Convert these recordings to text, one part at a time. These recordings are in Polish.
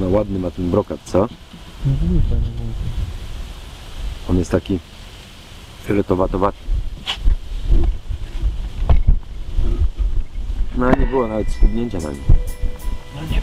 No ładny ma ten brokat, co? On jest taki fioletowaty. No nie było nawet schudnięcia na nim. No nie.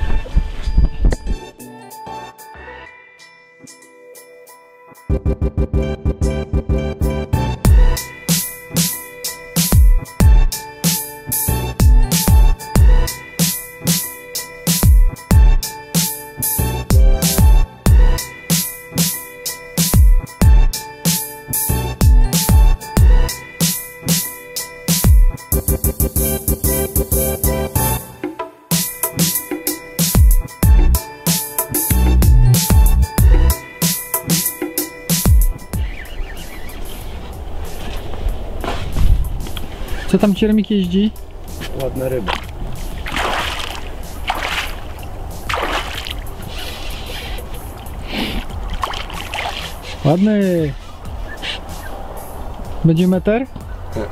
Co tam ciermik jeździ? Ładna ryba. Ładny. Będzie meter? Tak.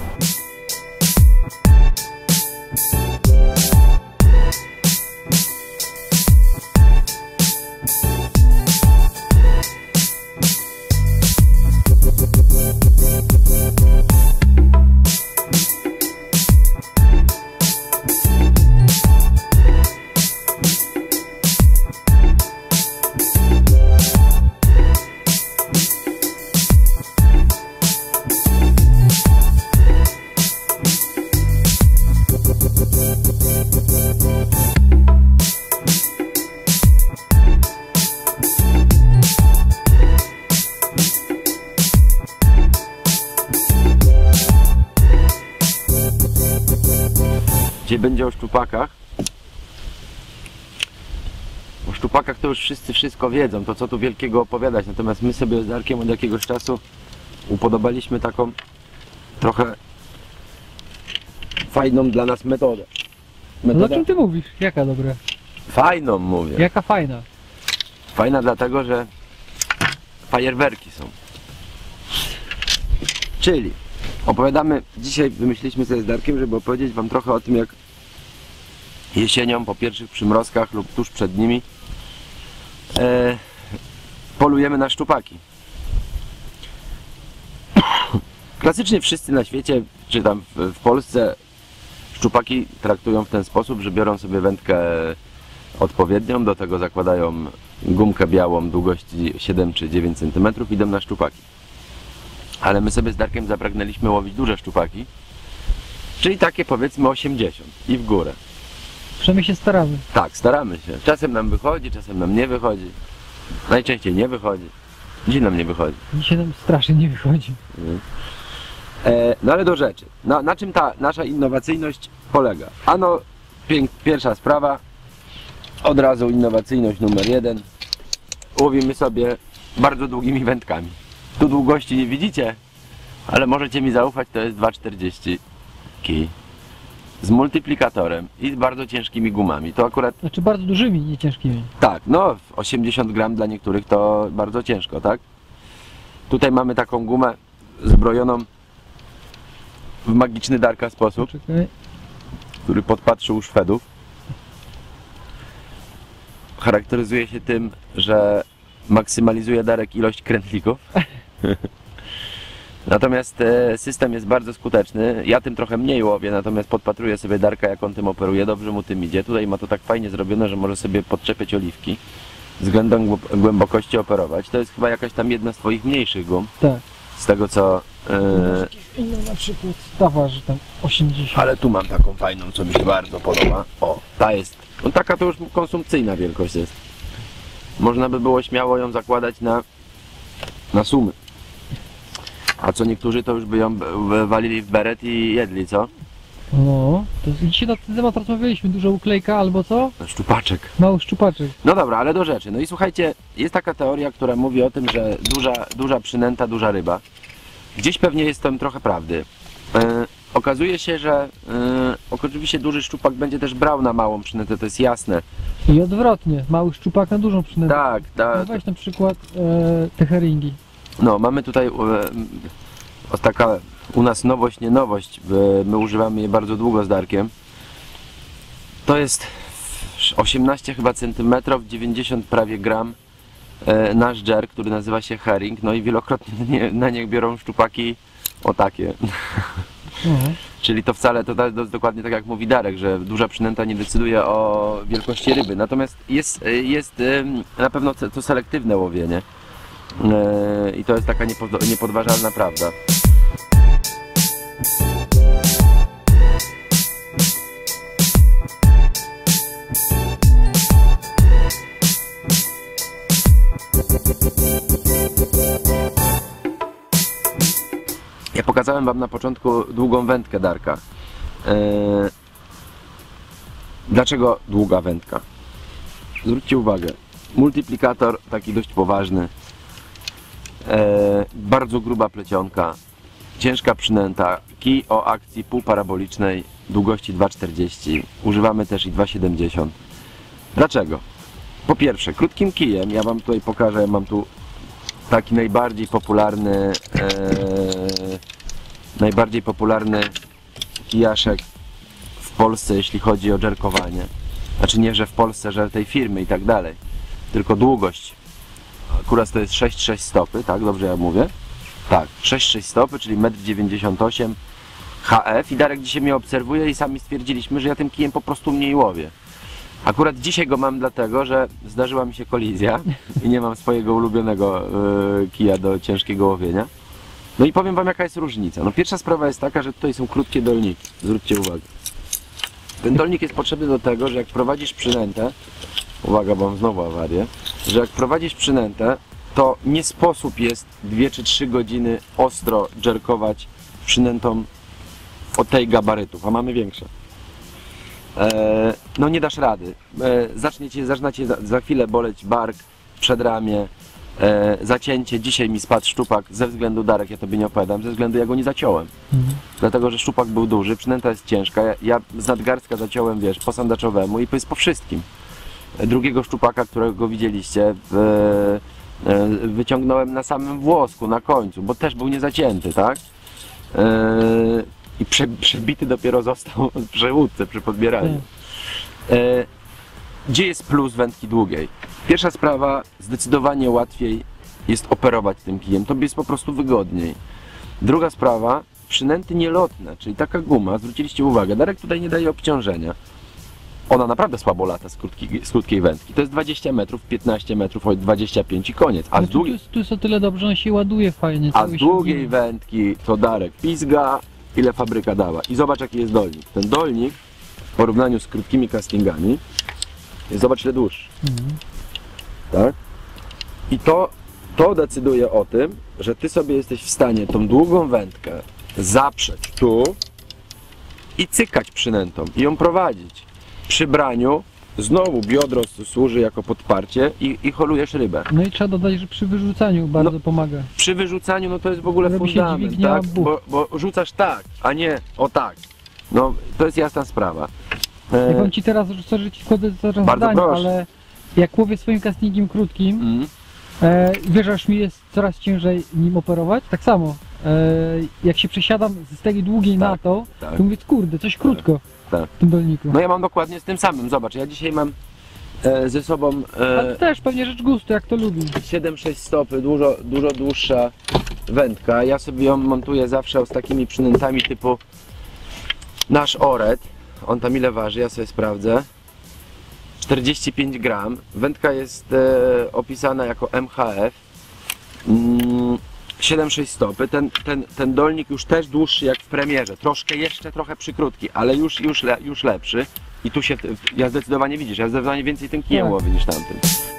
Dzisiaj będzie o szczupakach. O szczupakach to już wszyscy wszystko wiedzą, to co tu wielkiego opowiadać. Natomiast my sobie z Darkiem od jakiegoś czasu upodobaliśmy taką trochę fajną dla nas metodę. No o czym ty mówisz? Jaka dobra? Fajną mówię. Jaka fajna? Fajna dlatego, że fajerwerki są. Czyli opowiadamy, dzisiaj wymyśliliśmy sobie z Darkiem, żeby opowiedzieć wam trochę o tym, jak jesienią po pierwszych przymrozkach lub tuż przed nimi polujemy na szczupaki. Klasycznie wszyscy na świecie, czy tam w Polsce, szczupaki traktują w ten sposób, że biorą sobie wędkę odpowiednią, do tego zakładają gumkę białą długości 7 czy 9 cm, idą na szczupaki. Ale my sobie z Darkiem zapragnęliśmy łowić duże szczupaki, czyli takie powiedzmy 80 i w górę. Przynajmniej się staramy. Tak, staramy się. Czasem nam wychodzi, czasem nam nie wychodzi. Najczęściej nie wychodzi. Dzisiaj nam nie wychodzi. Dzisiaj nam strasznie nie wychodzi. No ale do rzeczy. Na czym ta nasza innowacyjność polega? Ano, pierwsza sprawa, od razu innowacyjność numer 1. Łowimy sobie bardzo długimi wędkami. Tu długości nie widzicie, ale możecie mi zaufać, to jest 2,40 kij. Z multiplikatorem i z bardzo ciężkimi gumami. To akurat... Znaczy bardzo dużymi, nie ciężkimi. Tak, no 80 gram dla niektórych to bardzo ciężko, tak? Tutaj mamy taką gumę zbrojoną w magiczny Darka sposób, Poczekaj. który podpatrzył u Szwedów. Charakteryzuje się tym, że maksymalizuje Darek ilość krętlików. Natomiast system jest bardzo skuteczny. Ja tym trochę mniej łowię, natomiast podpatruję sobie Darka, jak on tym operuje. Dobrze mu tym idzie. Tutaj ma to tak fajnie zrobione, że może sobie podczepiać oliwki. Względem głębokości operować. To jest chyba jakaś tam jedna z twoich mniejszych gum. Tak. Z tego co... Inna na przykład ta waży tam 80. Ale tu mam taką fajną, co mi się bardzo podoba. O, ta jest... No taka to już konsumpcyjna wielkość jest. Można by było śmiało ją zakładać na sumy. A co niektórzy to już by ją walili w beret i jedli, co? No, to dzisiaj na ten temat rozmawialiśmy. Duża uklejka albo co? Szczupaczek. Mały szczupaczek. No dobra, ale do rzeczy. No i słuchajcie, jest taka teoria, która mówi o tym, że duża przynęta, duża ryba. Gdzieś pewnie jest tam trochę prawdy. Okazuje się, że oczywiście duży szczupak będzie też brał na małą przynętę, to jest jasne. I odwrotnie, mały szczupak na dużą przynętę. Tak, No tak. weź na przykład te heringi. No, mamy tutaj taka u nas nowość, nie nowość. My używamy je bardzo długo z Darkiem. To jest 18 chyba centymetrów, 90 prawie gram nasz dżer, który nazywa się herring, no i wielokrotnie na niech biorą szczupaki o takie. Czyli to wcale, to jest dokładnie tak jak mówi Darek, że duża przynęta nie decyduje o wielkości ryby, natomiast jest na pewno to selektywne łowienie i to jest taka niepodważalna prawda. Ja pokazałem wam na początku długą wędkę Darka. Dlaczego długa wędka? Zwróćcie uwagę, multiplikator taki dość poważny, bardzo gruba plecionka, ciężka przynęta, kij o akcji półparabolicznej długości 2,40, używamy też i 2,70. Dlaczego? Po pierwsze, krótkim kijem, ja wam tutaj pokażę, mam tu taki najbardziej popularny kijaszek w Polsce, jeśli chodzi o dżerkowanie. Znaczy nie, że w Polsce, że tej firmy i tak dalej, tylko długość. Akurat to jest 6,6 stopy, tak? Dobrze ja mówię? Tak, 6,6 stopy, czyli 1,98 m HF i Darek dzisiaj mnie obserwuje i sami stwierdziliśmy, że ja tym kijem po prostu mniej łowię. Akurat dzisiaj go mam dlatego, że zdarzyła mi się kolizja i nie mam swojego ulubionego kija do ciężkiego łowienia. No i powiem wam, jaka jest różnica. No pierwsza sprawa jest taka, że tutaj są krótkie dolniki. Zwróćcie uwagę. Ten dolnik jest potrzebny do tego, że jak prowadzisz przynętę, uwaga, bo mam znowu awarię, że jak prowadzisz przynętę, to nie sposób jest 2 czy 3 godziny ostro dżerkować przynętą od tej gabarytów, a mamy większe. No nie dasz rady. Zaczyna cię za chwilę boleć bark, przedramię, zacięcie. Dzisiaj mi spadł szczupak ze względu, Darek, ja tobie nie opowiadam, ze względu ja go nie zaciąłem. Dlatego, że szczupak był duży, przynęta jest ciężka. Ja z nadgarstka zaciąłem, wiesz, po sandaczowemu i to jest po wszystkim. Drugiego szczupaka, którego widzieliście, wyciągnąłem na samym włosku, na końcu, bo też był niezacięty, tak? I przebity dopiero został przy łódce, przy podbieraniu. Gdzie jest plus wędki długiej? Pierwsza sprawa, zdecydowanie łatwiej jest operować tym kijem, tobie jest po prostu wygodniej. Druga sprawa, przynęty nielotne, czyli taka guma, zwróciliście uwagę, Darek tutaj nie daje obciążenia. Ona naprawdę słabo lata z krótkiej wędki. To jest 20 metrów, 15 metrów, 25 i koniec. A tu jest o tyle dobrze, on się ładuje fajnie. A z długiej wędki to Darek pizga, ile fabryka dała. I zobacz, jaki jest dolnik. Ten dolnik w porównaniu z krótkimi castingami jest, zobacz, ile dłuższy. Tak? I to decyduje o tym, że ty sobie jesteś w stanie tą długą wędkę zaprzeć tu i cykać przynętą i ją prowadzić. Przy braniu znowu biodro służy jako podparcie i holujesz rybę. No i trzeba dodać, że przy wyrzucaniu bardzo pomaga. Przy wyrzucaniu no to jest w ogóle fundament, tak? Bo rzucasz tak, a nie o tak. No to jest jasna sprawa. Jak on ci teraz rzucę, że ci wchodzę coraz zdanie, ale jak łowię swoim castingiem krótkim, wiesz, mi jest coraz ciężej nim operować, tak samo. Jak się przesiadam z tej długiej na to, to mówię, kurde, coś krótko w tym dolniku. No ja mam dokładnie z tym samym, zobacz, ja dzisiaj mam ze sobą... Ale też pewnie rzecz gustu, jak to lubi. 7-6 stopy, dużo dłuższa wędka. Ja sobie ją montuję zawsze z takimi przynętami typu nasz oret. On tam ile waży? Ja sobie sprawdzę. 45 gram. Wędka jest opisana jako MHF. 7-6 stopy. Ten dolnik już też dłuższy jak w premierze. Jeszcze trochę przykrótki, ale już lepszy. I tu się, ja zdecydowanie widzisz, ja zdecydowanie więcej tym kijem łowię niż tamtym.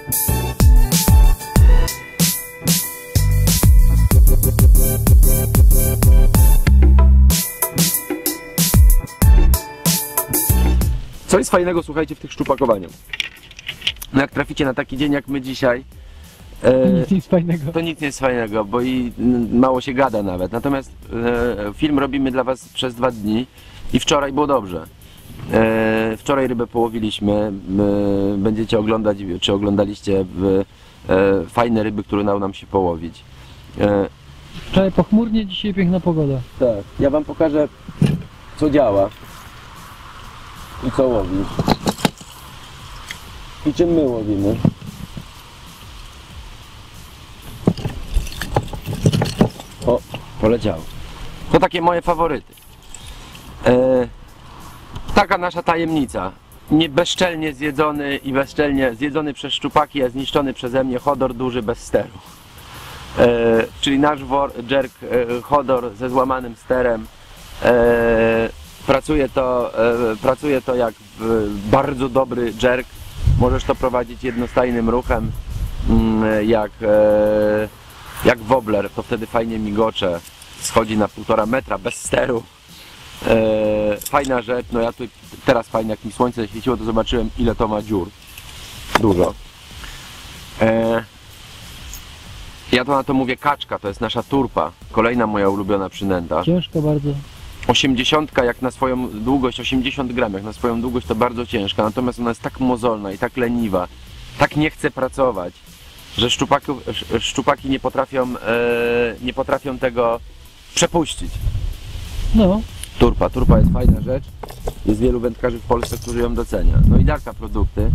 Co jest fajnego, słuchajcie, w tych szczupakowaniu? No jak traficie na taki dzień jak my dzisiaj, nic fajnego. To nic nie jest fajnego, bo i mało się gada nawet. Natomiast film robimy dla was przez 2 dni i wczoraj było dobrze. Wczoraj rybę połowiliśmy, będziecie oglądać, czy oglądaliście fajne ryby, które udało nam się połowić. Wczoraj pochmurnie, dzisiaj piękna pogoda. Tak, ja wam pokażę, co działa i co łowi. I czym my łowimy? O, poleciało. To takie moje faworyty. Taka nasza tajemnica. Nie bezczelnie zjedzony i bezczelnie zjedzony przez szczupaki, a zniszczony przeze mnie hodor duży bez steru. Czyli nasz jerk hodor ze złamanym sterem. Pracuje to jak bardzo dobry jerk. Możesz to prowadzić jednostajnym ruchem, jak wobbler, to wtedy fajnie migocze, schodzi na 1,5 metra bez steru. Fajna rzecz, no ja tu teraz fajnie, jak mi słońce świeciło, to zobaczyłem, ile to ma dziur. Dużo. Ja to na to mówię kaczka, to jest nasza turpa, kolejna moja ulubiona przynęta. Ciężko bardzo. 80 jak na swoją długość, 80 gram jak na swoją długość to bardzo ciężka, natomiast ona jest tak mozolna i tak leniwa, tak nie chce pracować, że szczupaki nie potrafią tego przepuścić. No. Turpa jest fajna rzecz, jest wielu wędkarzy w Polsce, którzy ją docenia. No i Darka produkty.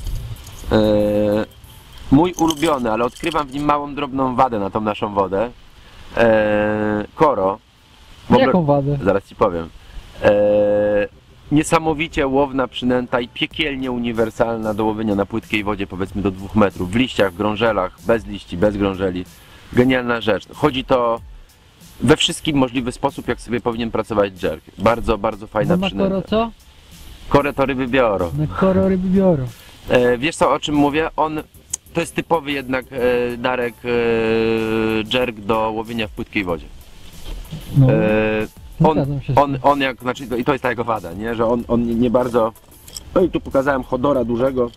Mój ulubiony, ale odkrywam w nim małą, drobną wadę na tą naszą wodę. Koro. Jaką wadę? Zaraz ci powiem. Niesamowicie łowna przynęta i piekielnie uniwersalna do łowienia na płytkiej wodzie, powiedzmy do 2 metrów, w liściach, w grążelach, bez liści, bez grążeli. Genialna rzecz. Chodzi to we wszystkim możliwy sposób, jak sobie powinien pracować jerk. Bardzo, bardzo fajna przynęta. Koro co? Korę to ryby biorą. Na koro ryby biorą. Wiesz co, o czym mówię? To jest typowy jednak Darek jerk do łowienia w płytkiej wodzie. No, on jak, znaczy, i to jest ta jego wada, nie? Że on nie bardzo. No i tu pokazałem hodora dużego.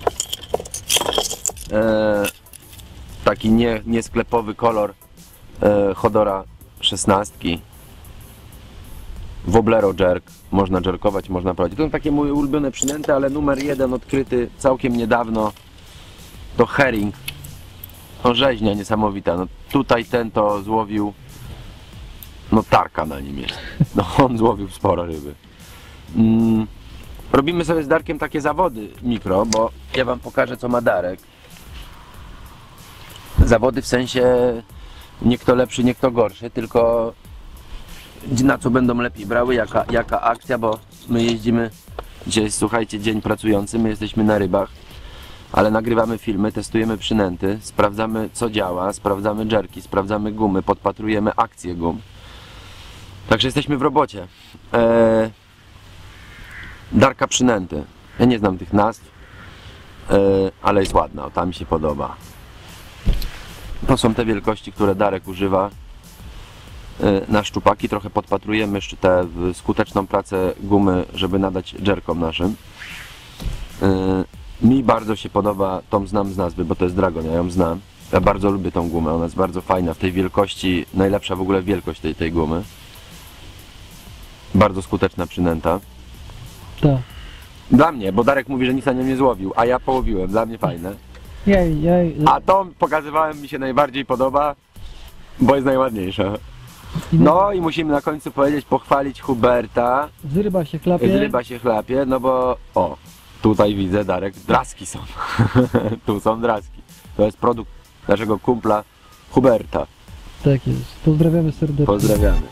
Taki niesklepowy kolor hodora 16. Wobblero jerk. Można jerkować, można prowadzić. To są takie moje ulubione przynęty, ale numer 1 odkryty całkiem niedawno to herring. No rzeźnia niesamowita. No, tutaj ten to złowił. No tarka na nim jest. No on złowił sporo ryby. Robimy sobie z Darkiem takie zawody mikro, bo ja wam pokażę, co ma Darek. Zawody w sensie nie kto lepszy, nie kto gorszy, tylko na co będą lepiej brały, jaka akcja, bo my jeździmy, dzisiaj jest, słuchajcie, dzień pracujący, my jesteśmy na rybach, ale nagrywamy filmy, testujemy przynęty, sprawdzamy, co działa, sprawdzamy jerki, sprawdzamy gumy, podpatrujemy akcję gum. Także jesteśmy w robocie. Darka przynęty. Ja nie znam tych nazw, ale jest ładna, ta mi się podoba. To są te wielkości, które Darek używa na szczupaki. Trochę podpatrujemy jeszcze tę skuteczną pracę gumy, żeby nadać jerkom naszym. Mi bardzo się podoba, tą znam z nazwy, bo to jest Dragon, ja ją znam. Ja bardzo lubię tą gumę, ona jest bardzo fajna, w tej wielkości, najlepsza w ogóle wielkość tej gumy. Bardzo skuteczna przynęta. Tak. Dla mnie, bo Darek mówi, że nic na nią nie złowił, a ja połowiłem, dla mnie fajne. Jej. A tą pokazywałem, mi się najbardziej podoba, bo jest najładniejsza. No i musimy na końcu powiedzieć, pochwalić Huberta. Z ryba się chlapie. Z ryba się chlapie, no bo o, tutaj widzę, Darek, draski są. Tu są draski. To jest produkt naszego kumpla Huberta. Tak jest. Pozdrawiamy serdecznie. Pozdrawiamy.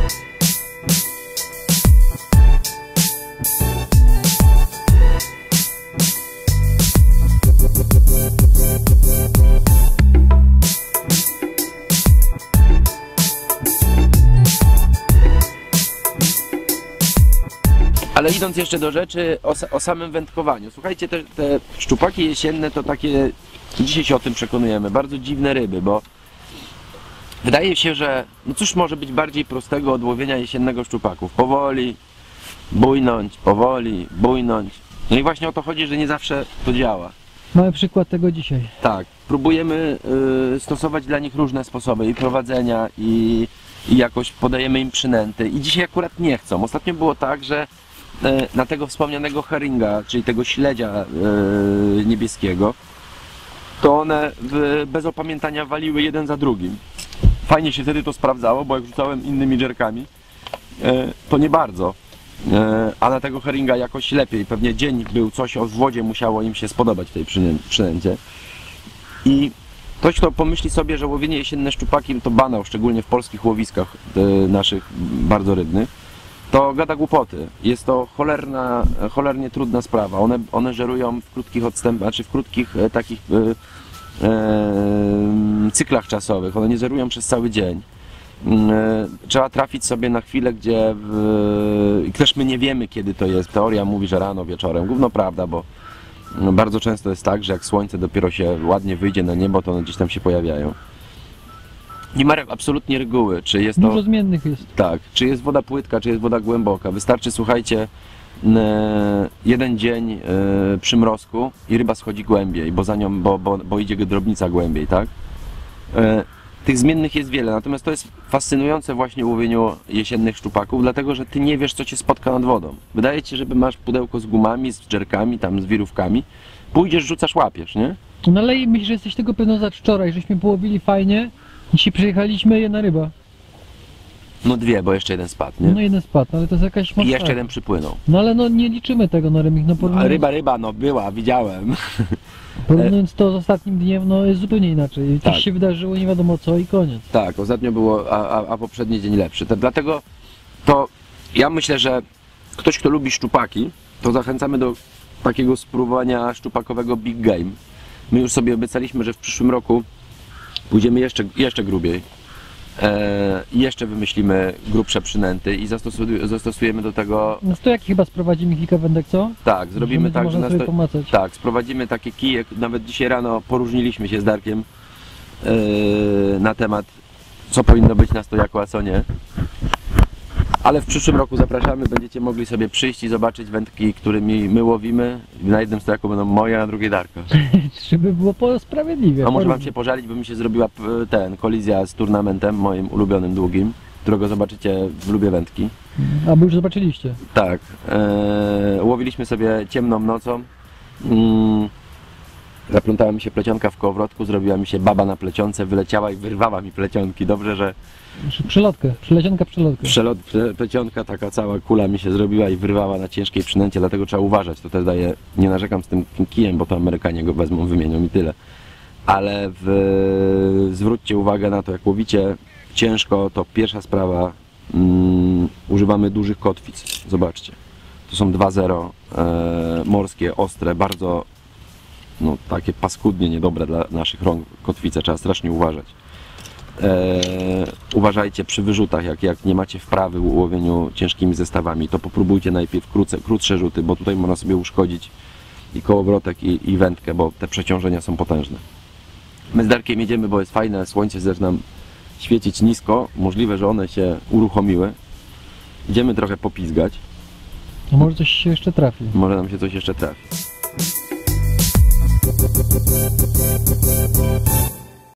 Ale idąc jeszcze do rzeczy o samym wędkowaniu. Słuchajcie, te szczupaki jesienne to takie, dzisiaj się o tym przekonujemy, bardzo dziwne ryby, bo wydaje się, że no cóż może być bardziej prostego od łowienia jesiennego szczupaków. Powoli, bujnąć, powoli, bujnąć. No i właśnie o to chodzi, że nie zawsze to działa. Mamy przykład tego dzisiaj. Tak, próbujemy stosować dla nich różne sposoby i prowadzenia i jakoś podajemy im przynęty i dzisiaj akurat nie chcą. Ostatnio było tak, że na tego wspomnianego herringa, czyli tego śledzia niebieskiego, to one bez opamiętania waliły jeden za drugim. Fajnie się wtedy to sprawdzało, bo jak rzucałem innymi jerkami, to nie bardzo. a na tego herringa jakoś lepiej. Pewnie dzień był, coś o wodzie musiało im się spodobać w tej przynęcie. I ktoś, kto pomyśli sobie, że łowienie jesienne szczupaki to banał, szczególnie w polskich łowiskach naszych bardzo rybnych, to gada głupoty. Jest to cholernie trudna sprawa. One żerują w krótkich odstępach, znaczy w krótkich takich cyklach czasowych. One nie żerują przez cały dzień. Trzeba trafić sobie na chwilę, gdzie też my nie wiemy, kiedy to jest. Teoria mówi, że rano, wieczorem. Gówno prawda, bo bardzo często jest tak, że jak słońce dopiero się ładnie wyjdzie na niebo, to one gdzieś tam się pojawiają. Nie ma absolutnie reguły, czy jest to... Dużo zmiennych jest. Tak, czy jest woda płytka, czy jest woda głęboka. Wystarczy, słuchajcie, jeden dzień przymrozku i ryba schodzi głębiej, bo za nią, bo idzie drobnica głębiej, tak? Tych zmiennych jest wiele, natomiast to jest fascynujące właśnie w łowieniu jesiennych szczupaków, dlatego że ty nie wiesz, co cię spotka nad wodą. Wydaje ci się, że masz pudełko z gumami, z dżerkami, tam z wirówkami, pójdziesz, rzucasz, łapiesz, nie? No ale myślę, że jesteś tego pewno za wczoraj, żeśmy połowili fajnie, dzisiaj przyjechaliśmy, jedna ryba. No dwie, bo jeszcze jeden spadł, nie? No jeden spadł, ale to jest jakaś I masakra. jeszcze jeden przypłynął. No ale no nie liczymy tego na rybnik, no Ryba, no była, widziałem. porównując to z ostatnim dniem, no jest zupełnie inaczej. Coś Tak. się wydarzyło, nie wiadomo co i koniec. Tak, ostatnio było, a poprzedni dzień lepszy. Dlatego to ja myślę, że ktoś, kto lubi szczupaki, to zachęcamy do takiego spróbowania szczupakowego Big Game. My już sobie obiecaliśmy, że w przyszłym roku pójdziemy jeszcze grubiej. Jeszcze wymyślimy grubsze przynęty i zastosujemy do tego... No stojaki chyba sprowadzimy kilka wędek, co? Tak, zrobimy tak, że sobie pomacać. tak, sprowadzimy takie kije. Nawet dzisiaj rano poróżniliśmy się z Darkiem na temat, co powinno być na stojaku, a co nie. Ale w przyszłym roku zapraszamy, będziecie mogli sobie przyjść i zobaczyć wędki, którymi my łowimy. Na jednym stojaku będą moje, a na drugiej Darka. Żeby było sprawiedliwie. A może wam się pożalić, bo mi się zrobiła kolizja z turnamentem moim ulubionym długim, którego zobaczycie w Lubię Wędki. A bo już zobaczyliście. Tak. Łowiliśmy sobie ciemną nocą. Zaplątała mi się plecionka w kołowrotku, zrobiła mi się baba na plecionce, wyleciała i wyrwała mi plecionki. Dobrze, że... Plecionka przelotkę. Plecionka, taka cała kula mi się zrobiła i wyrwała na ciężkiej przynęcie, dlatego trzeba uważać. To też daje, nie narzekam z tym kijem, bo to Amerykanie go wezmą, wymienią i tyle. Ale zwróćcie uwagę na to, jak łowicie ciężko, to pierwsza sprawa, używamy dużych kotwic. Zobaczcie. To są 2.0 morskie, ostre, bardzo takie paskudnie niedobre dla naszych rąk kotwice, trzeba strasznie uważać. Uważajcie przy wyrzutach, jak nie macie wprawy w łowieniu ciężkimi zestawami, to popróbujcie najpierw krótsze rzuty, bo tutaj można sobie uszkodzić i kołowrotek i wędkę, bo te przeciążenia są potężne. My z Darkiem jedziemy, bo jest fajne, słońce zaczyna świecić nisko, możliwe, że one się uruchomiły. Idziemy trochę popizgać. A może coś się jeszcze trafi. Może nam się coś jeszcze trafi.